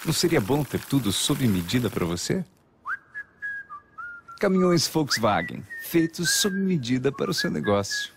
Não seria bom ter tudo sob medida para você? Caminhões Volkswagen, feitos sob medida para o seu negócio.